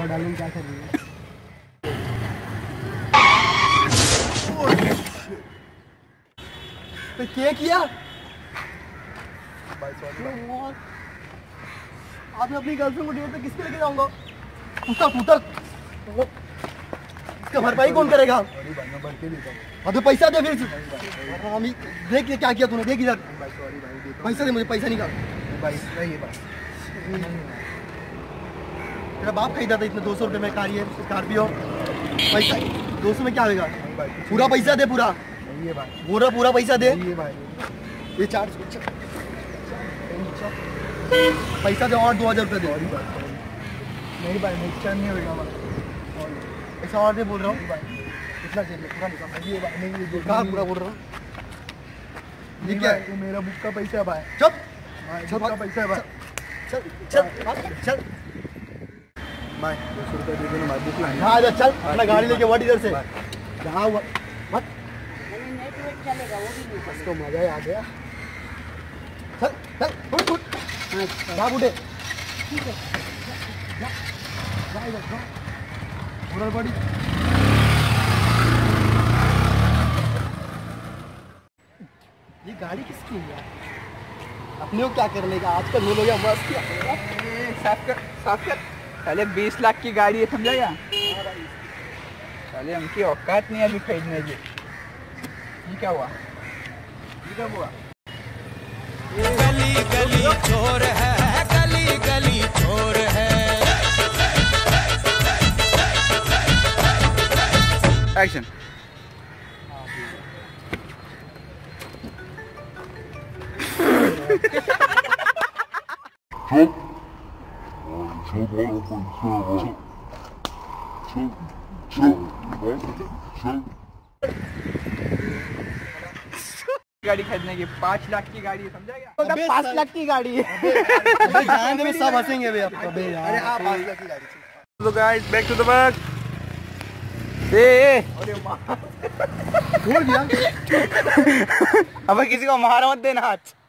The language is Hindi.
बताओ डार्लिंग क्या कर रही है? तो क्या किया? आपने अपनी गर्लफ्रेंड को डेट पे किसके लेके जाऊंगा? टूटा इसका भरपाई कौन करेगा? अबे पैसा दे फिर। देख क्या किया तूने, देख इधर। पैसा दे मुझे, पैसा निकाल। तेरा बाप खरीदा था इतने 200 रुपये में कार, ये स्कॉर्पियो। पैसा 200 में क्या होगा? पूरा पैसा दे, पूरा पूरा पैसा दे। ये 400 पैसा दे और 2000 रुपये दे। नहीं भाई नहीं होगा, ऐसा और दे बोल रहा हूँ। कितना चाहिए? पूरा निकाल। ये भाई नहीं, कहाँ पूरा बोल रहा हूँ? ये क्या है? मेरा बुक का पैसा है भाई। चुप, बुक का पैसा है भाई। चल चल चल भाई, 200 रुपये दे देना भाई, बुक लाए। हाँ चल अपना गाड़ी लेके वाट इधर से। कहाँ हुआ मत चलेगा, वो भी नहीं। तो मजा ही आ गया। चल चल फुट फुट कहाँ फुटे? ठीक है पूरा बड़ी। ये गाड़ी किसकी है? अपने को क्या करने का, आजकल वो लोग मस्त किया। साफ कर। पहले 20 लाख की गाड़ी है, समझा क्या? पहले उनकी औकात नहीं अभी खरीदने की। ये क्या हुआ? गली गली चोर है, गली गली चोर है। एक्शन। गाड़ी खरीदने की 5 लाख की गाड़ी है, समझा क्या? 5 लाख की गाड़ी है। जान दे, सब हंसेंगे बे आपको। अबे यार, अरे हां 5 लाख की गाड़ी थी। तो guys back to the work. अरे मार छोड़ दिया। अबे किसी को मार मत देना हाथ।